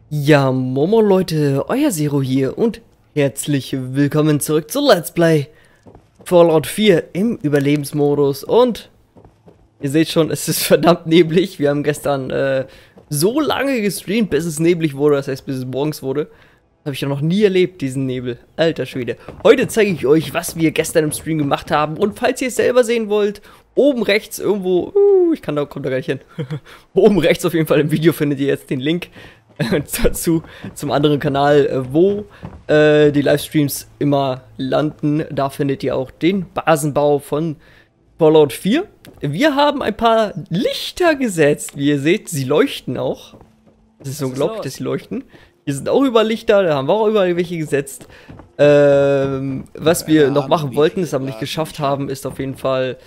Ja, Momo Leute, euer Zero hier und herzlich willkommen zurück zu Let's Play Fallout 4 im Überlebensmodus. Und ihr seht schon, es ist verdammt neblig. Wir haben gestern so lange gestreamt, bis es neblig wurde, das heißt bis es morgens wurde. Habe ich ja noch nie erlebt, diesen Nebel. Alter Schwede. Heute zeige ich euch, was wir gestern im Stream gemacht haben. Und falls ihr es selber sehen wollt, oben rechts irgendwo, komme da gar nicht hin. Oben rechts auf jeden Fall im Video findet ihr jetzt den Link dazu, zum anderen Kanal, wo die Livestreams immer landen. Da findet ihr auch den Basenbau von Fallout 4. Wir haben ein paar Lichter gesetzt. Wie ihr seht, sie leuchten auch. Es ist unglaublich, dass sie leuchten. Hier sind auch überall Lichter, da haben wir auch überall welche gesetzt. Was wir noch machen wollten, das aber nicht geschafft haben, ist auf jeden Fall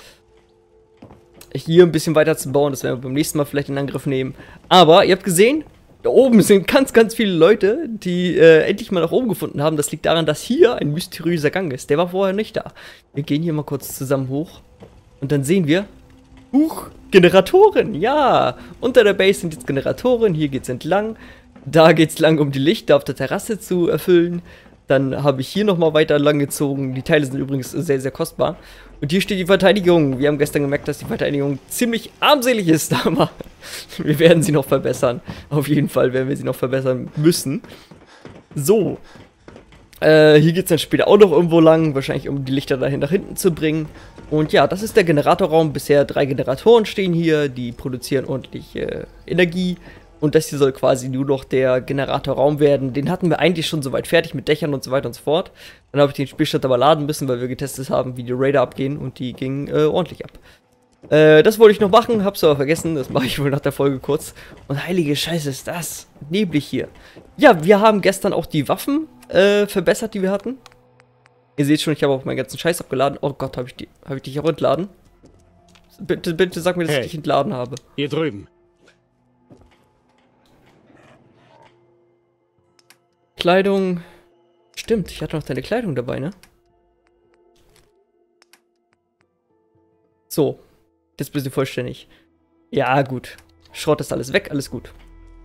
hier ein bisschen weiter zu bauen. Das werden wir beim nächsten Mal vielleicht in Angriff nehmen. Aber ihr habt gesehen, da oben sind ganz viele Leute, die endlich mal nach oben gefunden haben. Das liegt daran, dass hier ein mysteriöser Gang ist. Der war vorher nicht da. Wir gehen hier mal kurz zusammen hoch. Und dann sehen wir, Generatoren, ja. Unter der Base sind jetzt Generatoren, hier geht's entlang. Da geht's lang, um die Lichter auf der Terrasse zu erfüllen. Dann habe ich hier nochmal weiter lang gezogen. Die Teile sind übrigens sehr, sehr kostbar. Und hier steht die Verteidigung. Wir haben gestern gemerkt, dass die Verteidigung ziemlich armselig ist, aber wir werden sie noch verbessern. Auf jeden Fall werden wir sie noch verbessern müssen. So. Hier geht es dann später auch noch irgendwo lang. Wahrscheinlich, um die Lichter dahin nach hinten zu bringen. Und ja, das ist der Generatorraum. Bisher 3 Generatoren stehen hier. Die produzieren ordentlich Energie. Und das hier soll quasi nur noch der Generatorraum werden. Den hatten wir eigentlich schon soweit fertig mit Dächern und so weiter und so fort. Dann habe ich den Spielstand aber laden müssen, weil wir getestet haben, wie die Raider abgehen. Und die gingen ordentlich ab. Das wollte ich noch machen, hab's aber vergessen. Das mache ich wohl nach der Folge kurz. Und heilige Scheiße ist das. Neblig hier. Ja, wir haben gestern auch die Waffen verbessert, die wir hatten. Ihr seht schon, ich habe auch meinen ganzen Scheiß abgeladen. Oh Gott, habe ich dich auch entladen? Bitte sag mir, dass ich dich entladen habe. Hier drüben. Kleidung. Stimmt, ich hatte noch deine Kleidung dabei, ne? So. Jetzt bist du vollständig. Ja, gut. Schrott ist alles weg, alles gut.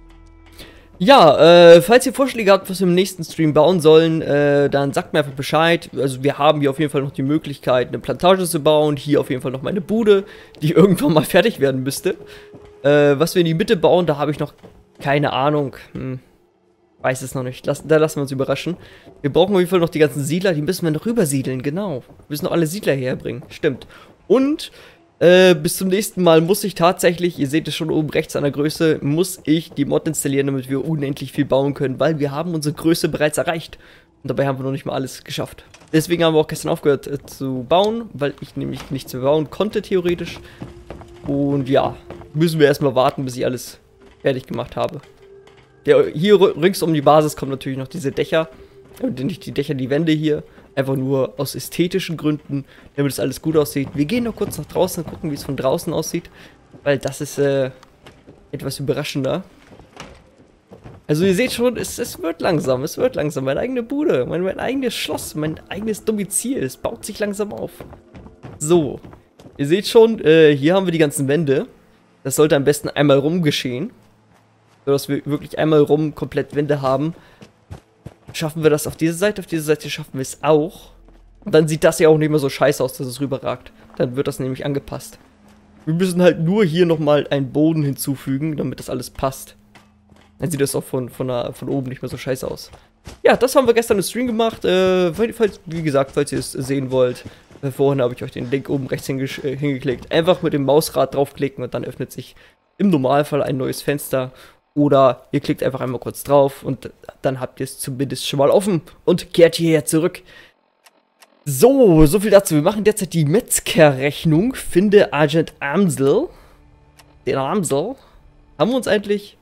Ja, falls ihr Vorschläge habt, was wir im nächsten Stream bauen sollen, dann sagt mir einfach Bescheid. Also wir haben hier auf jeden Fall noch die Möglichkeit, eine Plantage zu bauen. Hier auf jeden Fall noch meine Bude, die irgendwann mal fertig werden müsste. Was wir in die Mitte bauen, da habe ich noch keine Ahnung. Weiß es noch nicht. Da lassen wir uns überraschen. Wir brauchen auf jeden Fall noch die ganzen Siedler. Die müssen wir noch rübersiedeln, genau. Wir müssen noch alle Siedler herbringen. Stimmt. Und bis zum nächsten Mal muss ich tatsächlich, ihr seht es schon oben rechts an der Größe, muss ich die Mod installieren, damit wir unendlich viel bauen können, weil wir haben unsere Größe bereits erreicht. Und dabei haben wir noch nicht mal alles geschafft. Deswegen haben wir auch gestern aufgehört zu bauen, weil ich nämlich nichts mehr bauen konnte, theoretisch. Und ja, müssen wir erstmal warten, bis ich alles fertig gemacht habe. Ja, hier rings um die Basis kommen natürlich noch diese Dächer. Nicht die Dächer, die Wände hier. Einfach nur aus ästhetischen Gründen, damit es alles gut aussieht. Wir gehen noch kurz nach draußen und gucken, wie es von draußen aussieht. Weil das ist etwas überraschender. Also ihr seht schon, es wird langsam. Es wird langsam. Meine eigene Bude, mein eigenes Schloss, mein eigenes Domizil. Es baut sich langsam auf. So. Ihr seht schon, hier haben wir die ganzen Wände. Das sollte am besten einmal rum geschehen. Sodass wir wirklich einmal rum komplett Wände haben. Schaffen wir das auf dieser Seite schaffen wir es auch. Und dann sieht das ja auch nicht mehr so scheiße aus, dass es rüberragt. Dann wird das nämlich angepasst. Wir müssen halt nur hier nochmal einen Boden hinzufügen, damit das alles passt. Dann sieht das auch von oben nicht mehr so scheiße aus. Ja, das haben wir gestern im Stream gemacht. Wie gesagt, falls ihr es sehen wollt, vorhin habe ich euch den Link oben rechts hingeklickt. Einfach mit dem Mausrad draufklicken und dann öffnet sich im Normalfall ein neues Fenster. Oder ihr klickt einfach einmal kurz drauf und dann habt ihr es zumindest schon mal offen und kehrt hierher zurück. So viel dazu. Wir machen derzeit die Metzger-Rechnung. Finde Agent Amsel. Den Amsel. Haben wir uns eigentlich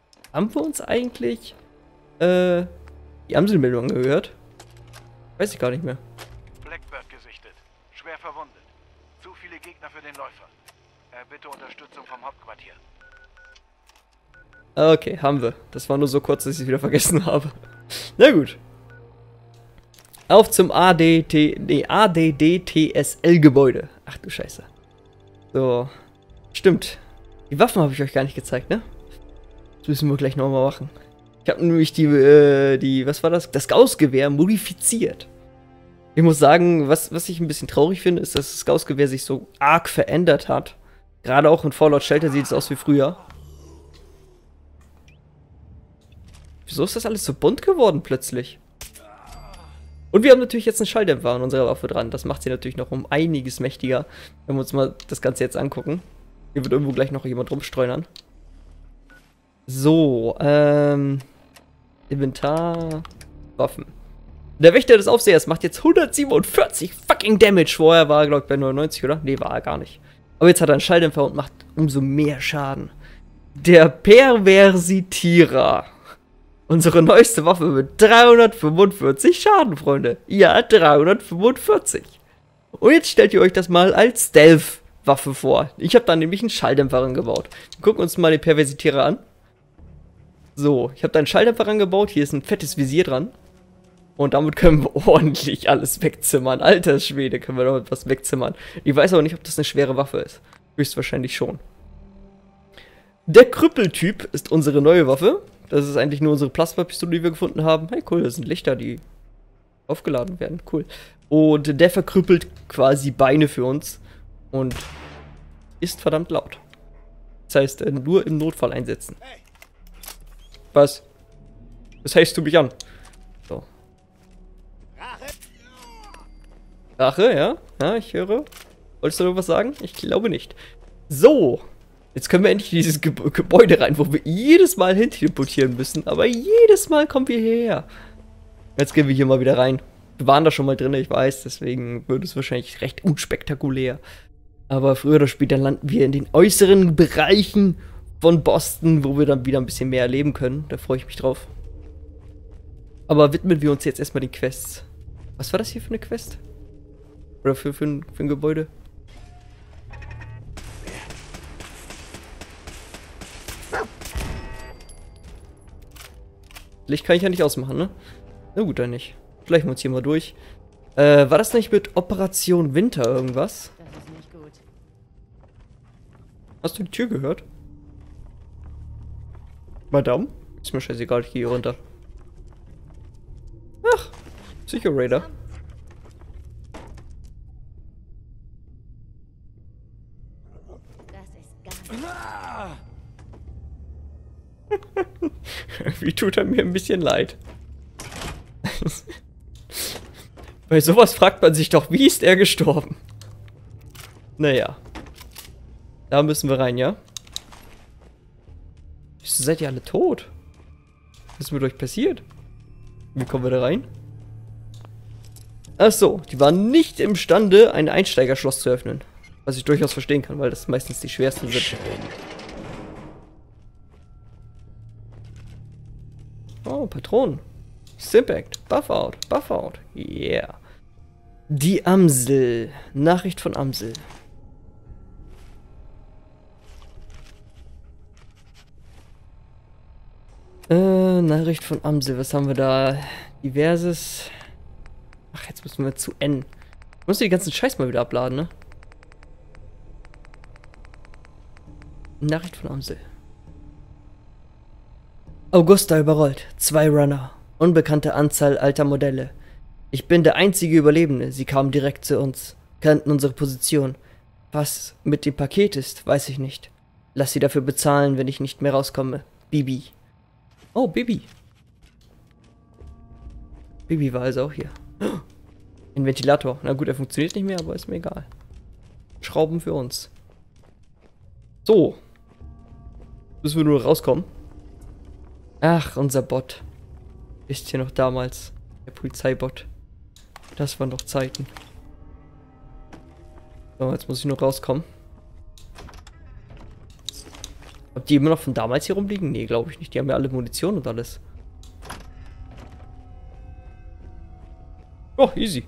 die Amsel-Meldung angehört? Weiß ich gar nicht mehr. Blackbird gesichtet. Schwer verwundet. Zu viele Gegner für den Läufer. Bitte Unterstützung vom Hauptquartier. Okay, haben wir. Das war nur so kurz, dass ich es wieder vergessen habe. Na gut. Auf zum ADDTSL-Gebäude. Ach du Scheiße. So. Stimmt. Die Waffen habe ich euch gar nicht gezeigt, ne? Das müssen wir gleich nochmal machen. Ich habe nämlich was war das? Das Gaussgewehr modifiziert. Ich muss sagen, was ich ein bisschen traurig finde, ist, dass das Gaussgewehr sich so arg verändert hat. Gerade auch in Fallout Shelter sieht es aus wie früher. Wieso ist das alles so bunt geworden plötzlich? Und wir haben natürlich jetzt einen Schalldämpfer an unserer Waffe dran. Das macht sie natürlich noch um einiges mächtiger. Wenn wir uns mal das Ganze jetzt angucken. Hier wird irgendwo gleich noch jemand rumstreunern. So, Inventar, Waffen. Der Wächter des Aufsehers macht jetzt 147 fucking Damage. Vorher war er, glaube ich, bei 99, oder? Nee, war er gar nicht. Aber jetzt hat er einen Schalldämpfer und macht umso mehr Schaden. Der Perversitierer. Unsere neueste Waffe mit 345 Schaden, Freunde. Ja, 345. Und jetzt stellt ihr euch das mal als Stealth-Waffe vor. Ich habe da nämlich einen Schalldämpfer rangebaut. Wir gucken uns mal den Perversitierer an. So, ich habe da einen Schalldämpfer rangebaut. Hier ist ein fettes Visier dran. Und damit können wir ordentlich alles wegzimmern. Alter Schwede, können wir damit was wegzimmern. Ich weiß aber nicht, ob das eine schwere Waffe ist. Höchstwahrscheinlich schon. Der Krüppeltyp ist unsere neue Waffe. Das ist eigentlich nur unsere Plasmapistole, die wir gefunden haben. Hey, cool, das sind Lichter, die aufgeladen werden. Cool. Und der verkrüppelt quasi Beine für uns. Und ist verdammt laut. Das heißt, nur im Notfall einsetzen. Was? Was heißt du mich an? So. Rache, ja? Ja, ich höre. Wolltest du noch was sagen? Ich glaube nicht. So. Jetzt können wir endlich in dieses Gebäude rein, wo wir jedes Mal hin teleportieren müssen. Aber jedes Mal kommen wir hierher. Jetzt gehen wir hier mal wieder rein. Wir waren da schon mal drin, ich weiß. Deswegen wird es wahrscheinlich recht unspektakulär. Aber früher oder später landen wir in den äußeren Bereichen von Boston, wo wir dann wieder ein bisschen mehr erleben können. Da freue ich mich drauf. Aber widmen wir uns jetzt erstmal den Quests. Was war das hier für eine Quest? Oder für ein Gebäude? Licht kann ich ja nicht ausmachen, ne? Na gut, dann nicht. Schleichen wir uns hier mal durch. War das nicht mit Operation Winter irgendwas? Das ist nicht gut. Hast du die Tür gehört? Madame? Ist mir scheißegal, ich gehe hier runter. Ach, Psycho Raider. Das ist gar nicht. Wie tut er mir ein bisschen leid. Bei sowas fragt man sich doch, wie ist er gestorben? Naja. Da müssen wir rein, ja? Wieso seid ihr alle tot? Was ist mit euch passiert? Wie kommen wir da rein? Ach so, die waren nicht imstande, ein Einsteigerschloss zu öffnen. Was ich durchaus verstehen kann, weil das meistens die schwersten sind. Oh, Patronen. Stimpact. Buff out. Buff out. Yeah. Die Amsel. Nachricht von Amsel. Nachricht von Amsel. Was haben wir da? Diverses. Ach, jetzt müssen wir zu N. Ich muss die ganzen Scheiß mal wieder abladen, ne? Nachricht von Amsel. Augusta überrollt. 2 Runner. Unbekannte Anzahl alter Modelle. Ich bin der einzige Überlebende. Sie kamen direkt zu uns. Kannten unsere Position. Was mit dem Paket ist, weiß ich nicht. Lass sie dafür bezahlen, wenn ich nicht mehr rauskomme. Bibi. Oh, Bibi. Bibi war also auch hier. Ein Ventilator. Na gut, er funktioniert nicht mehr, aber ist mir egal. Schrauben für uns. So. Müssen wir nur rauskommen. Ach, unser Bot. Ist hier noch damals. Der Polizeibot. Das waren doch Zeiten. So, jetzt muss ich nur rauskommen. Ob die immer noch von damals hier rumliegen? Nee, glaube ich nicht. Die haben ja alle Munition und alles. Oh, easy.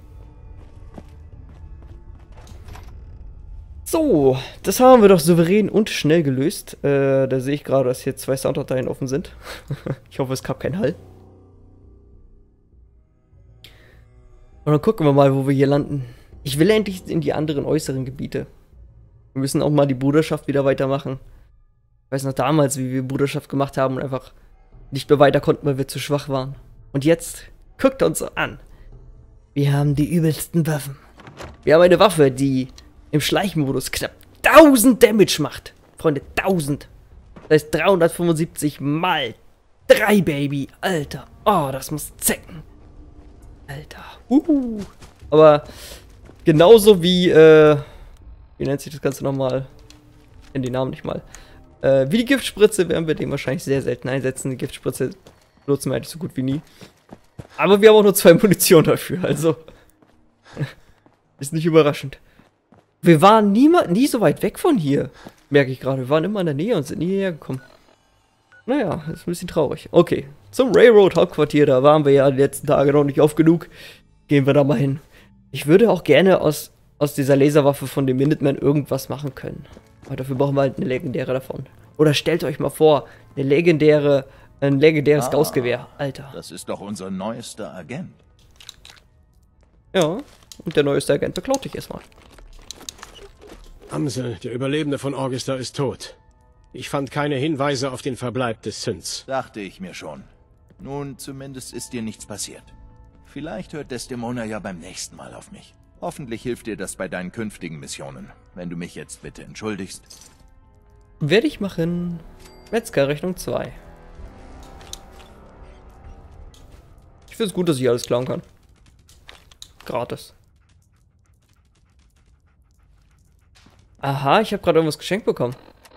So, das haben wir doch souverän und schnell gelöst. Da sehe ich gerade, dass hier 2 Sounddateien offen sind. Ich hoffe, es gab keinen Hall. Und dann gucken wir mal, wo wir hier landen. Ich will endlich in die anderen äußeren Gebiete. Wir müssen auch mal die Bruderschaft wieder weitermachen. Ich weiß noch damals, wie wir Bruderschaft gemacht haben und einfach nicht mehr weiter konnten, weil wir zu schwach waren. Und jetzt guckt uns an. Wir haben die übelsten Waffen. Wir haben eine Waffe, die im Schleichmodus knapp 1000 Damage macht. Freunde, 1000. Das heißt 375 mal 3, Baby. Alter. Oh, das muss zecken. Alter. Aber genauso wie, wie nennt sich das Ganze nochmal? Ich kenne die Namen nicht mal. Wie die Giftspritze werden wir den wahrscheinlich sehr selten einsetzen. Die Giftspritze nutzen wir eigentlich so gut wie nie. Aber wir haben auch nur 2 Munition dafür, also. Ist nicht überraschend. Wir waren nie so weit weg von hier. Merke ich gerade. Wir waren immer in der Nähe und sind nie hierher gekommen. Naja, ist ein bisschen traurig. Okay, zum Railroad-Hauptquartier. Da waren wir ja die letzten Tage noch nicht oft genug. Gehen wir da mal hin. Ich würde auch gerne aus dieser Laserwaffe von dem Minuteman irgendwas machen können. Aber dafür brauchen wir halt eine legendäre davon. Oder stellt euch mal vor, ein legendäres Gaussgewehr. Alter. Das ist doch unser neuester Agent. Ja, und der neueste Agent beklaut dich erstmal. Amsel, der Überlebende von Augusta, ist tot. Ich fand keine Hinweise auf den Verbleib des Synths. Dachte ich mir schon. Nun, zumindest ist dir nichts passiert. Vielleicht hört Desdemona ja beim nächsten Mal auf mich. Hoffentlich hilft dir das bei deinen künftigen Missionen. Wenn du mich jetzt bitte entschuldigst. Werde ich machen. Metzger Rechnung 2. Ich finde es gut, dass ich alles klauen kann. Gratis. Aha, ich habe gerade irgendwas geschenkt bekommen.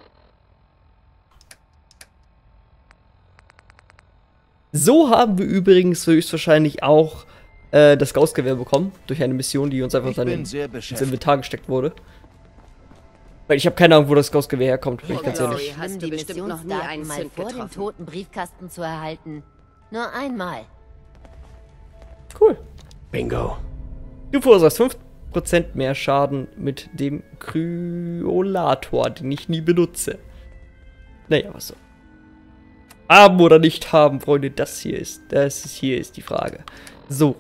So haben wir übrigens höchstwahrscheinlich auch das Gaussgewehr bekommen. Durch eine Mission, die uns einfach dann ins Inventar gesteckt wurde. Weil ich habe keine Ahnung, wo das Gaussgewehr herkommt, bin ich ganz ehrlich. Hast du bestimmt noch nie einmal vor dem toten Briefkasten zu erhalten. Nur einmal. Cool. Bingo. Du verursachst 5% mehr Schaden mit dem Kryolator, den ich nie benutze. Naja, was so. Haben oder nicht haben, Freunde, das hier ist die Frage. So.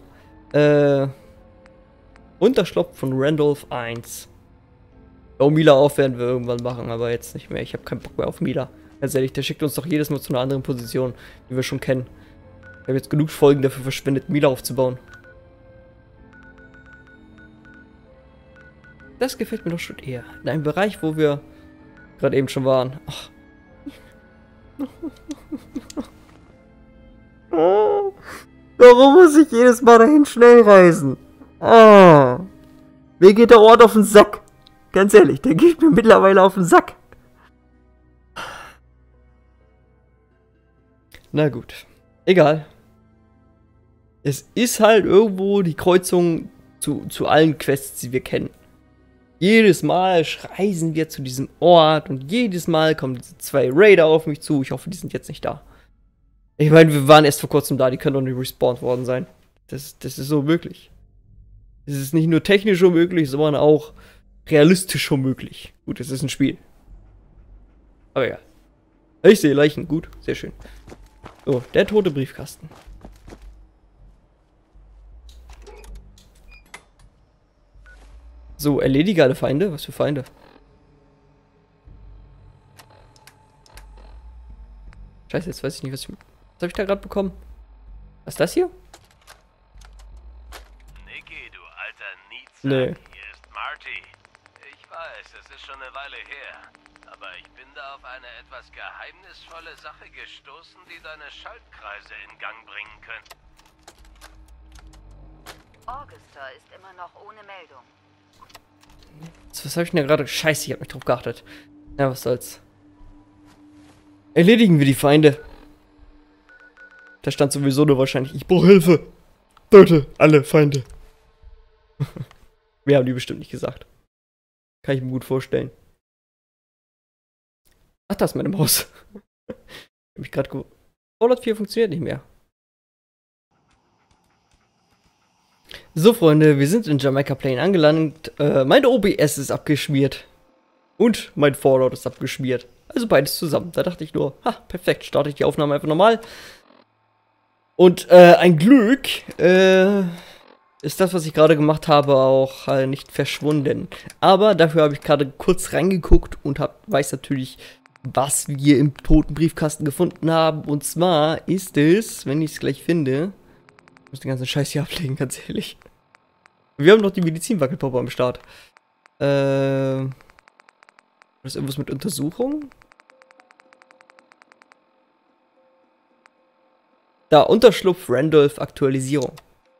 Unterschlupf von Randolph 1. Oh, Mila auf werden wir irgendwann machen, aber jetzt nicht mehr. Ich habe keinen Bock mehr auf Mila. Ganz ehrlich, der schickt uns doch jedes Mal zu einer anderen Position, die wir schon kennen. Ich habe jetzt genug Folgen dafür verschwendet, Mila aufzubauen. Das gefällt mir doch schon eher. In einem Bereich, wo wir gerade eben schon waren. Ach. Oh, warum muss ich jedes Mal dahin schnell reisen? Oh. Mir geht der Ort auf den Sack. Ganz ehrlich, der geht mir mittlerweile auf den Sack. Na gut. Egal. Es ist halt irgendwo die Kreuzung zu allen Quests, die wir kennen. Jedes Mal reisen wir zu diesem Ort und jedes Mal kommen diese 2 Raider auf mich zu. Ich hoffe, die sind jetzt nicht da. Ich meine, wir waren erst vor kurzem da, die können doch nicht respawned worden sein. Das ist so möglich. Es ist nicht nur technisch unmöglich, sondern auch realistisch unmöglich. Gut, es ist ein Spiel. Aber ja. Ich sehe Leichen. Gut, sehr schön. So, der tote Briefkasten. So, erledige alle Feinde. Was für Feinde? Scheiße, jetzt weiß ich nicht, was habe ich da gerade bekommen? Was ist das hier? Niki, du alter Nietzsche. Nee. Hier ist Marty. Ich weiß, es ist schon eine Weile her. Aber ich bin da auf eine etwas geheimnisvolle Sache gestoßen, die deine Schaltkreise in Gang bringen könnte. Augusta ist immer noch ohne Meldung. Was habe ich denn da gerade? Scheiße, ich habe nicht drauf geachtet. Ja, was soll's. Erledigen wir die Feinde. Da stand sowieso nur wahrscheinlich, ich brauche Hilfe. Töte alle Feinde. Wir haben die bestimmt nicht gesagt. Kann ich mir gut vorstellen. Ach, das ist meine Maus. Ich hab mich gerade Fallout 4 funktioniert nicht mehr. So, Freunde, wir sind in Jamaica Plain angelangt. Mein OBS ist abgeschmiert. Und mein Fallout ist abgeschmiert. Also beides zusammen. Da dachte ich nur, ha, perfekt, starte ich die Aufnahme einfach normal. Und ein Glück ist das, was ich gerade gemacht habe, auch nicht verschwunden. Aber dafür habe ich gerade kurz reingeguckt und weiß natürlich, was wir im toten Briefkasten gefunden haben. Und zwar ist es, wenn ich es gleich finde, ich muss den ganzen Scheiß hier ablegen, ganz ehrlich. Wir haben noch die Medizinwackelpuppe am Start. Das ist irgendwas mit Untersuchung? Da, Unterschlupf Randolph Aktualisierung.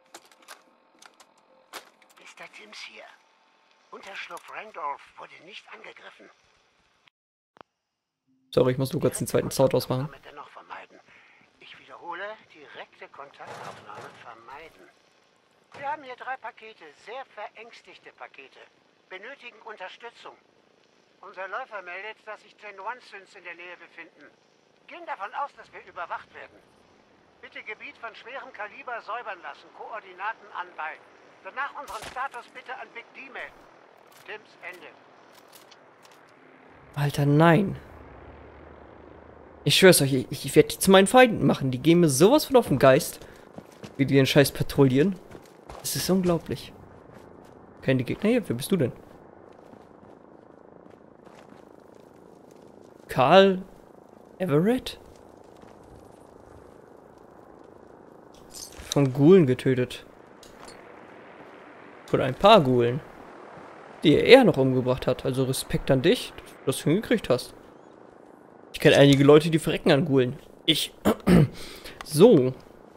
Mr. Timms hier. Unterschlupf Randolph wurde nicht angegriffen. Sorry, ich muss nur kurz den zweiten Sound ausmachen. Dennoch vermeiden. Ich wiederhole, direkte Kontaktaufnahme vermeiden. Wir haben hier 3 Pakete, sehr verängstigte Pakete. Benötigen Unterstützung. Unser Läufer meldet, dass sich Gen 1-Synths in der Nähe befinden. Gehen davon aus, dass wir überwacht werden. Bitte Gebiet von schwerem Kaliber säubern lassen, Koordinaten anbei. Danach unseren Status bitte an Big D melden. Timms Ende. Alter, nein. Ich schwör's euch, ich werde die zu meinen Feinden machen. Die gehen mir sowas von auf den Geist, wie die den Scheiß patrouillieren. Das ist unglaublich. Keine Gegner hier? Wer bist du denn? Carl Everett? Von Ghoulen getötet. Von ein paar Ghoulen. Die er noch umgebracht hat. Also Respekt an dich, dass du das hingekriegt hast. Ich kenne einige Leute, die verrecken an Ghoulen. Ich. So.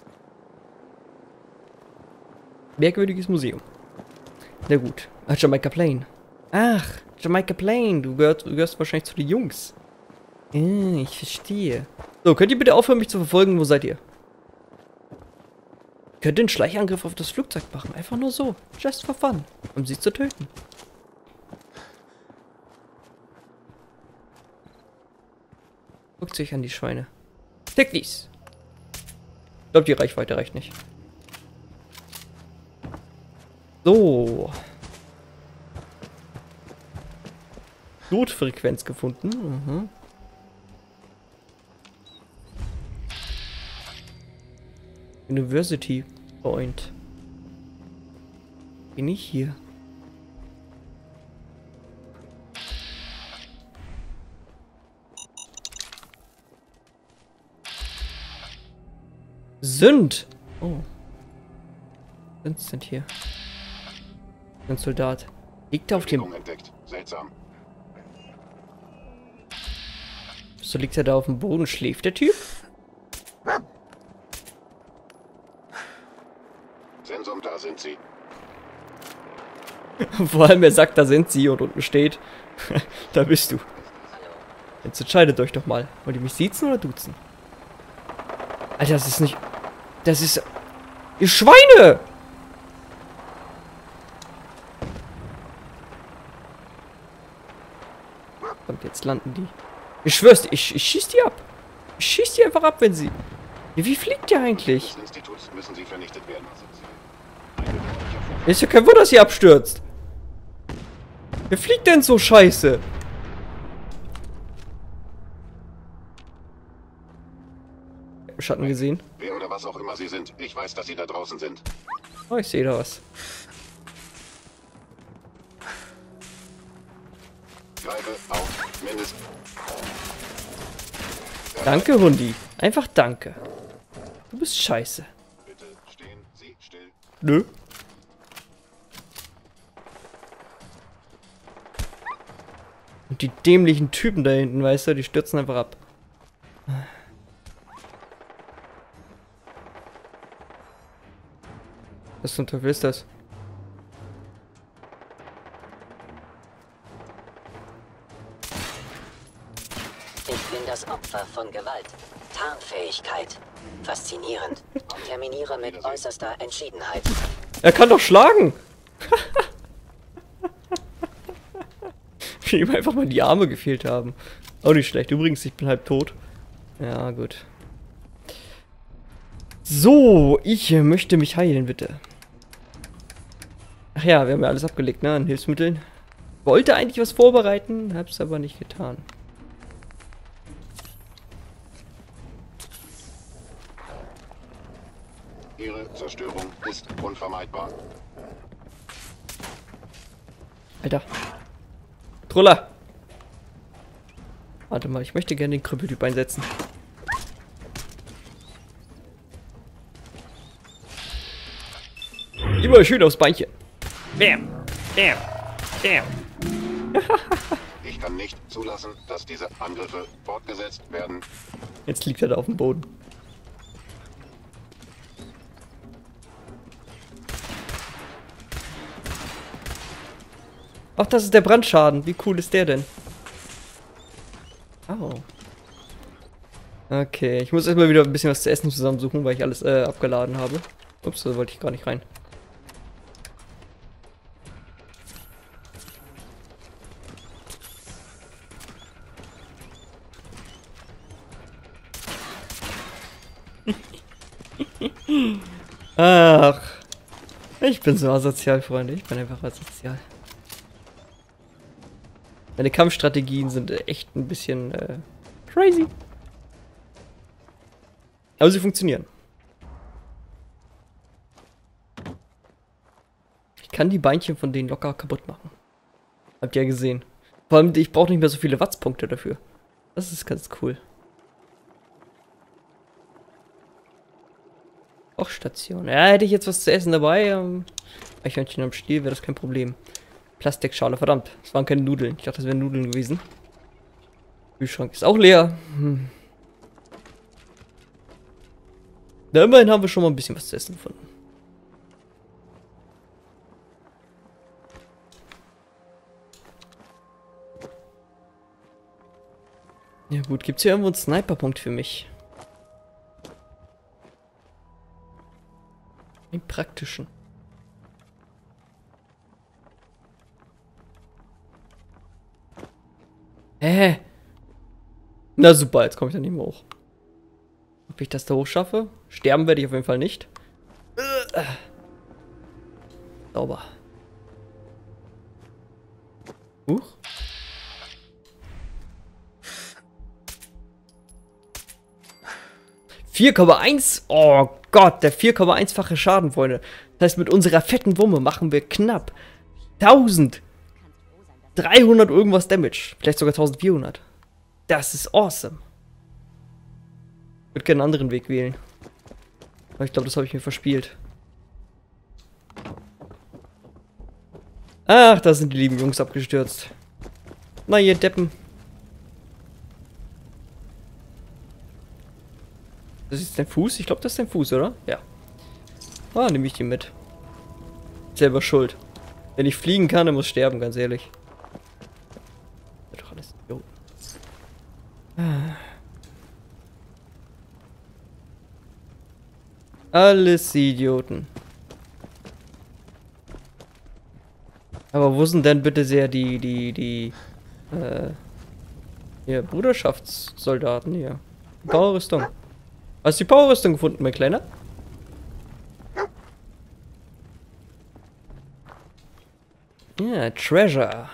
Merkwürdiges Museum. Na gut. Ach, Jamaica Plain. Ach, Jamaica Plain. Du gehörst wahrscheinlich zu den Jungs. Ich verstehe. So, könnt ihr bitte aufhören, mich zu verfolgen? Wo seid ihr? Könnt ihr einen Schleichangriff auf das Flugzeug machen? Einfach nur so. Just for fun. Um sie zu töten. Guckt sich an die Schweine. Take dies. Ich glaube, die Reichweite reicht nicht. So. Notfrequenz gefunden. Mhm. University Point. Bin ich hier? Sünd! Oh. Sind hier. Ein Soldat. Liegt er auf dem... Seltsam. So liegt er da auf dem Boden, schläft der Typ? Sensum, da sind sie. Vor allem er sagt, da sind sie und unten steht. Da bist du. Jetzt entscheidet euch doch mal. Wollt ihr mich siezen oder duzen? Alter, das ist nicht... Das ist... Ihr Schweine! Und jetzt landen die. Ich schwör's dir, ich schieß die ab. Ich schieß die einfach ab, wenn sie... Wie fliegt der eigentlich? Des Instituts müssen sie vernichtet werden. Ist ja kein Wunder, dass sie abstürzt. Wer fliegt denn so scheiße? Ich hab Schatten gesehen. Wer oder was auch immer sie sind. Ich weiß, dass sie da draußen sind. Oh, ich sehe da was. Greife auf mindestens. Danke, Hundi. Einfach danke. Du bist scheiße. Bitte stehen Sie still. Nö. Und die dämlichen Typen da hinten, weißt du, die stürzen einfach ab. Was zum Teufel ist das? Ich bin das Opfer von Gewalt. Tarnfähigkeit. Faszinierend. Und terminiere mit äußerster Entschiedenheit. Er kann doch schlagen! Wie ihm einfach mal die Arme gefehlt haben. Auch nicht schlecht. Übrigens, ich bin halb tot. Ja, gut. So, ich möchte mich heilen, bitte. Ach ja, wir haben ja alles abgelegt, ne, an Hilfsmitteln. Wollte eigentlich was vorbereiten, hab's aber nicht getan. Ihre Zerstörung ist unvermeidbar. Alter. Troller. Warte mal, ich möchte gerne den Krüppeltyp einsetzen. Immer schön aufs Beinchen. Bam, bam, bam. Ich kann nicht zulassen, dass diese Angriffe fortgesetzt werden. Jetzt liegt er da auf dem Boden. Ach, das ist der Brandschaden. Wie cool ist der denn? Au. Okay, ich muss erstmal wieder ein bisschen was zu essen zusammensuchen, weil ich alles abgeladen habe. Ups, da wollte ich gar nicht rein. Ach, ich bin so asozial, Freunde. Ich bin einfach asozial. Meine Kampfstrategien sind echt ein bisschen crazy. Aber sie funktionieren. Ich kann die Beinchen von denen locker kaputt machen. Habt ihr ja gesehen. Vor allem, ich brauche nicht mehr so viele Wattspunkte dafür. Das ist ganz cool. Auch Station. Ja, hätte ich jetzt was zu essen dabei. Eichhörnchen am Stiel wäre das kein Problem. Plastikschale, verdammt. Das waren keine Nudeln. Ich dachte, das wären Nudeln gewesen. Kühlschrank ist auch leer. Na, immerhin haben wir schon mal ein bisschen was zu essen gefunden. Ja gut, gibt es hier irgendwo einen Sniperpunkt für mich? Den praktischen. Na super, jetzt komme ich da nicht mehr hoch. Ob ich das da hoch schaffe? Sterben werde ich auf jeden Fall nicht. Sauber. Huch. $4,1. Oh Gott, der 4,1-fache Schaden, Freunde. Das heißt, mit unserer fetten Wumme machen wir knapp 1300 irgendwas Damage. Vielleicht sogar 1400. Das ist awesome. Ich würde gerne einen anderen Weg wählen. Aber ich glaube, das habe ich mir verspielt. Ach, da sind die lieben Jungs abgestürzt. Na, ihr Deppen. Das ist dein Fuß? Ich glaube, das ist dein Fuß, oder? Ja. Ah, nehme ich die mit. Selber schuld. Wenn ich fliegen kann, dann muss sterben, ganz ehrlich. Das ist doch alles. Jo. Alles Idioten. Aber wo sind denn bitte sehr die Bruderschaftssoldaten hier? Powerrüstung. Hast du die Powerrüstung gefunden, mein Kleiner? Ja, Treasure.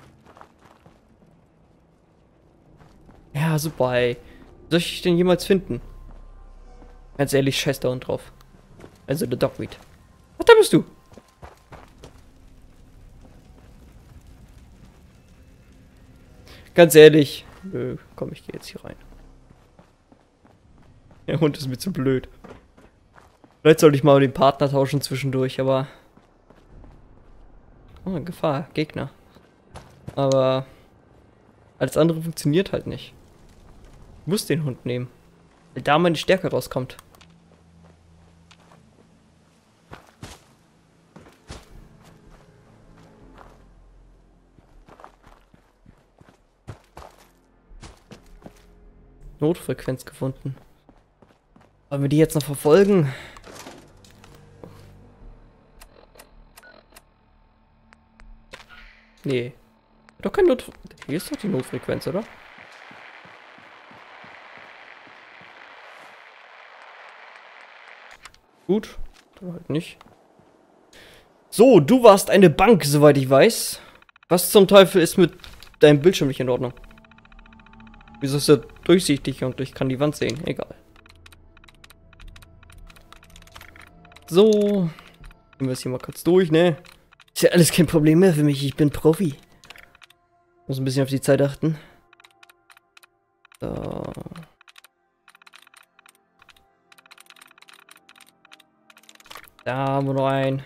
Ja, super, ey. Soll ich den jemals finden? Ganz ehrlich, scheiß da unten drauf. Also der Dogweed. Ach, da bist du. Ganz ehrlich. Nö, komm, ich gehe jetzt hier rein. Der Hund ist mir zu blöd. Vielleicht sollte ich mal den Partner tauschen zwischendurch, aber... Oh, Gefahr, Gegner. Aber... alles andere funktioniert halt nicht. Ich muss den Hund nehmen. Weil da meine Stärke rauskommt. Notfrequenz gefunden. Wollen wir die jetzt noch verfolgen? Nee. Doch kein Hier ist doch die Notfrequenz, oder? Gut. Dann halt nicht. So, du warst eine Bank, soweit ich weiß. Was zum Teufel ist mit deinem Bildschirm nicht in Ordnung? Wieso ist er durchsichtig und ich kann die Wand sehen? Egal. So. Gehen wir es hier mal kurz durch, ne? Ist ja alles kein Problem mehr für mich. Ich bin Profi. Muss ein bisschen auf die Zeit achten. So. Da haben wir noch einen.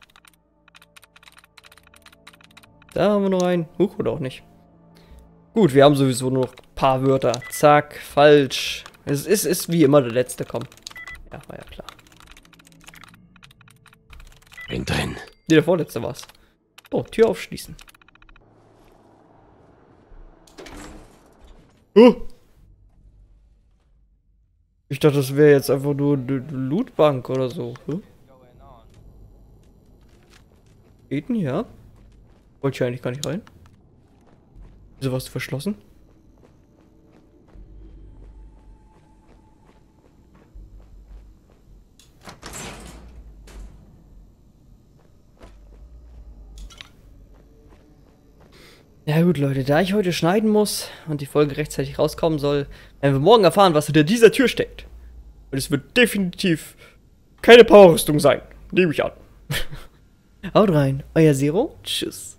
Da haben wir noch einen. Huch, oder auch nicht. Gut, wir haben sowieso nur noch ein paar Wörter. Zack, falsch. Es ist wie immer der letzte, komm. Ja, war ja klar. Bin drin. Nee, der vorletzte war's. Oh, Tür aufschließen. Oh! Ich dachte, das wäre jetzt einfach nur eine Lootbank oder so. Geht denn hier? Wollte ich eigentlich gar nicht rein. Wieso warst du verschlossen? Ja gut, Leute, da ich heute schneiden muss und die Folge rechtzeitig rauskommen soll, werden wir morgen erfahren, was hinter dieser Tür steckt. Und es wird definitiv keine Powerrüstung sein. Nehme ich an. Haut rein, euer Zero. Tschüss.